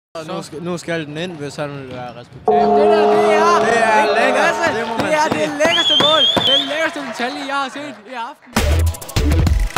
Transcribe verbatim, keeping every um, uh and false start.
Og nu skal, nu skal den ind, hvis han vil være respektabel. Det der, det er... Det er lækkert, det, det må man det er sige. det lækkerste mål, den lækkerste detalje, jeg har set i aften.